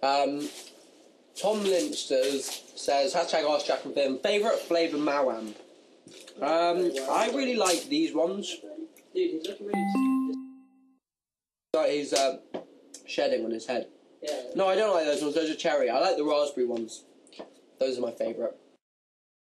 Tom Linsters says, hashtag Ask Jack and Finn, favourite flavour Mawam. I really like these ones. Dude, he's looking really... He's shedding on his head. Yeah. No, I don't like those ones. Those are cherry. I like the raspberry ones. Those are my favourite.